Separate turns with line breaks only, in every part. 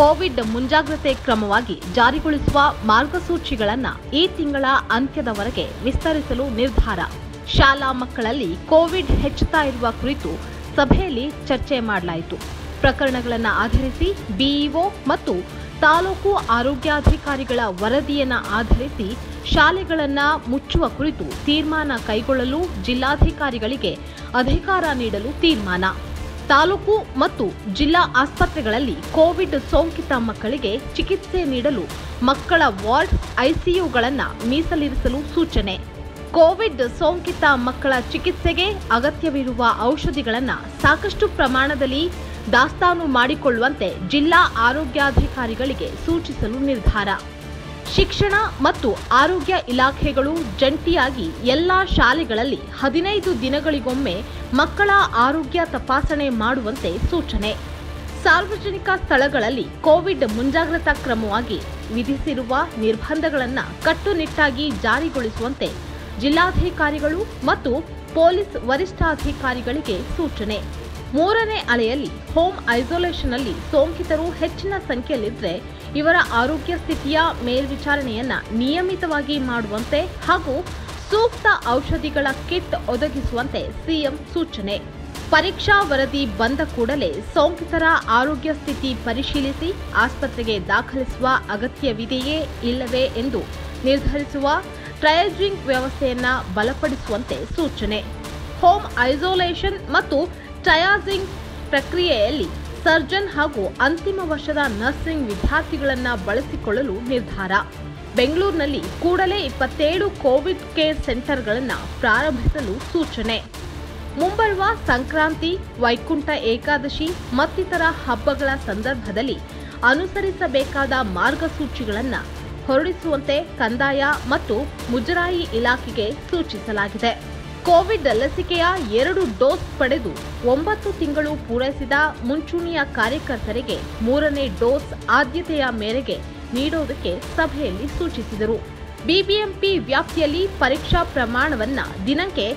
Covid ಮುಂಜಾಗ್ರತೆ ಕ್ರಮವಾಗಿ ಜಾರಿಗೊಳಿಸುವ ಮಾರ್ಗಸೂಚಿಗಳನ್ನು ಈ ತಿಂಗಳ ಅಂತ್ಯದವರೆಗೆ ವಿಸ್ತರಿಸಲು ನಿರ್ಧಾರ. ಶಾಲಾ ಮಕ್ಕಳಲ್ಲಿ ಕೋವಿಡ್ ಹೆಚ್ಚುತ್ತಾ ಇರುವ ಕುರಿತು ಸಭೆಯಲ್ಲಿ ಚರ್ಚೆ ಮಾಡಲಾಯಿತು. ಪ್ರಕರಣಗಳನ್ನು ಆಧರಿಸಿ ಬಿಇಒ ಮತ್ತು ತಾಲೂಕು ಆರೋಗ್ಯಾಧಿಕಾರಿಗಳ ವರದಿಯನ್ನು ಆಧರಿಸಿ ಶಾಲೆಗಳನ್ನು ಮುಚ್ಚುವ ಕುರಿತು ತೀರ್ಮಾನ ಕೈಗೊಳ್ಳಲು ಜಿಲ್ಲಾಧಿಕಾರಿಗಳಿಗೆ ಅಧಿಕಾರ ನೀಡಲು ತೀರ್ಮಾನ. ತಾಲೂಕು ಮತ್ತು ಜಿಲ್ಲಾ ಆಸ್ಪತ್ರೆಗಳಲ್ಲಿ ಕೋವಿಡ್ ಸೋಂಕಿತ ಮಕ್ಕಳಿಗೆ ಚಿಕಿತ್ಸೆ ನೀಡಲು ಮಕ್ಕಳ ವಾರ್ಡ್ ಐಸಿಯುಗಳನ್ನು ಮೀಸಲಿರಿಸಲು ಸೂಚನೆ. ಕೋವಿಡ್ ಸೋಂಕಿತ ಮಕ್ಕಳ ಚಿಕಿತ್ಸೆಗೆ ಅಗತ್ಯವಿರುವ ಔಷಧಿಗಳನ್ನು ಸಾಕಷ್ಟು ಪ್ರಮಾಣದಲ್ಲಿ ದಾಸ್ತಾನು ಮಾಡಿಕೊಳ್ಳುವಂತೆ ಜಿಲ್ಲಾ ಆರೋಗ್ಯಾಧಿಕಾರಿಗಳಿಗೆ ಸೂಚಿಸಲು ನಿರ್ಧಾರ. ಶಿಕ್ಷಣ ಮತ್ತು ಆರೋಗ್ಯ ಇಲಾಖೆಗಳು ಜಂಟಿಯಾಗಿ ಎಲ್ಲಾ ಶಾಲೆಗಳಲ್ಲಿ 15 ದಿನಗಳಿಗೊಮ್ಮೆ ಮಕ್ಕಳ ಆರೋಗ್ಯ ತಪಾಸಣೆ ಮಾಡುವಂತೆ ಸೂಚನೆ. ಸಾರ್ವಜನಿಕ ಸ್ಥಳಗಳಲ್ಲಿ ಕೋವಿಡ್ ಮುಂಜಾಗ್ರತಾ ಕ್ರಮವಾಗಿ ವಿಧಿಸಿರುವ ನಿರ್ಬಂಧಗಳನ್ನು ಕಟ್ಟುನಿಟ್ಟಾಗಿ ಜಾರಿಗೊಳಿಸುವಂತೆ ಜಿಲ್ಲಾಧಿಕಾರಿಗಳು ಮತ್ತು ಪೊಲೀಸ್ ವರಿಷ್ಠಾಧಿಕಾರಿಗಳಿಗೆ ಸೂಚನೆ. 3ನೇ ಅಲೆಯಲ್ಲಿ ಹೋಮ್ ಐಸೋಲೇಷನ್ನಲ್ಲಿ ಸೋಂಕಿತರು ಹೆಚ್ಚಿನ ಸಂಖ್ಯೆಯಲ್ಲಿದ್ದರೆ ಇವರ ಆರೋಗ್ಯ ಸ್ಥಿತಿಯ ಮೇಲ್ವಿಚಾರಣೆಯನ್ನು ನಿಯಮಿತವಾಗಿ ಮಾಡುವಂತೆ ಹಾಗೂ ಸೂಕ್ತ ಔಷಧಿಗಳ ಕಿಟ್ ಒದಗಿಸುವಂತೆ ಸಿಎಂ ಸೂಚನೆ. ಪರೀಕ್ಷಾ ವರದಿ ಬಂದ ಕೂಡಲೇ ಸೋಂಕಿತರ ಆರೋಗ್ಯ ಸ್ಥಿತಿ ಪರಿಶೀಲಿಸಿ ಆಸ್ಪತ್ರೆಗೆ ದಾಖಲಿಸುವ ಅಗತ್ಯವಿದೆಯೇ ಇಲ್ಲವೇ ಎಂದು ನಿರ್ಧರಿಸುವ ಟ್ರಯೇಜಿಂಗ್ ವ್ಯವಸ್ಥೆಯನ್ನು ಬಲಪಡಿಸುವಂತೆ ಸೂಚನೆ. ಹೋಮ್ ಐಸೋಲೇಷನ್ ಮತ್ತು ಟ್ರಯಾಜಿಂಗ್ ಪ್ರಕ್ರಿಯೆಯಲ್ಲಿ ಸರ್ಜನ್ ಹಾಗೂ ಅಂತಿಮ ವರ್ಷದ ನರ್ಸಿಂಗ್ ವಿದ್ಯಾರ್ಥಿಗಳನ್ನು ಬಳಸಿಕೊಳ್ಳಲು ನಿರ್ಧಾರ. ಬೆಂಗಳೂರಿನಲ್ಲಿ ಕೂಡಲೇ 27 ಕೋವಿಡ್ ಕೇರ್ ಸೆಂಟರ್ಗಳನ್ನು ಪ್ರಾರಂಭಿಸಲು ಸೂಚನೆ. ಮುಂಬರುವ ಸಂಕ್ರಾಂತಿ, ವೈಕುಂಠ ಏಕಾದಶಿ ಮತ್ತಿತರ ಹಬ್ಬಗಳ ಸಂದರ್ಭದಲ್ಲಿ ಅನುಸರಿಸಬೇಕಾದ ಮಾರ್ಗಸೂಚಿಗಳನ್ನು ಹೊರಡಿಸುವಂತೆ ಕಂದಾಯ ಮತ್ತು ಮುಜರಾಯಿ ಇಲಾಖೆಗೆ ಸೂಚಿಸಲಾಗಿದೆ. ಕೋವಿಡ್ ಲಸಿಕೆಯ 2 ಡೋಸ್ ಪಡೆದು 9 ತಿಂಗಳು ಪೂರೈಸಿದ ಮುಂಚೂಣಿಯ ಕಾರ್ಯಕರ್ತರಿಗೆ 3ನೇ ಡೋಸ್ ಆದ್ಯತೆಯ ಮೇರೆಗೆ ನೀಡುವುದಕ್ಕೆ ಸಭೆಯಲ್ಲಿ ಸೂಚಿಸಿದರು. ಬಿಬಿಎಂಪಿ ವ್ಯಾಪ್ತಿಯಲ್ಲಿ ಪರೀಕ್ಷಾ ಪ್ರಮಾಣವನ್ನು ದಿನಕ್ಕೆ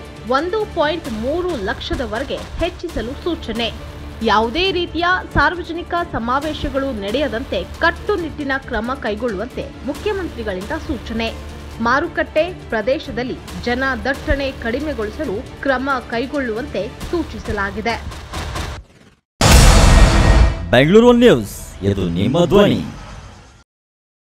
1.3 ಲಕ್ಷದವರೆಗೆ ಹೆಚ್ಚಿಸಲು ಸೂಚನೆ. ಯಾವುದೇ ರೀತಿಯ ಸಾರ್ವಜನಿಕ ಸಮಾವೇಶಗಳು ನಡೆಯದಂತೆ ಕಟ್ಟುನಿಟ್ಟಿನ ಕ್ರಮ ಕೈಗೊಳ್ಳುವಂತೆ ಮುಖ್ಯಮಂತ್ರಿಗಳಿಂದ ಸೂಚನೆ. ಮಾರುಕಟ್ಟೆ ಪ್ರದೇಶದಲ್ಲಿ ಜನ ದಟ್ಟಣೆ ಕಡಿಮೆಗೊಳಿಸಲು ಕ್ರಮ ಕೈಗೊಳ್ಳುವಂತೆ ಸೂಚಿಸಲಾಗಿದೆ.
ಬೆಂಗಳೂರು ನ್ಯೂಸ್, ಇದು ನಿಮ್ಮ ಧ್ವನಿ.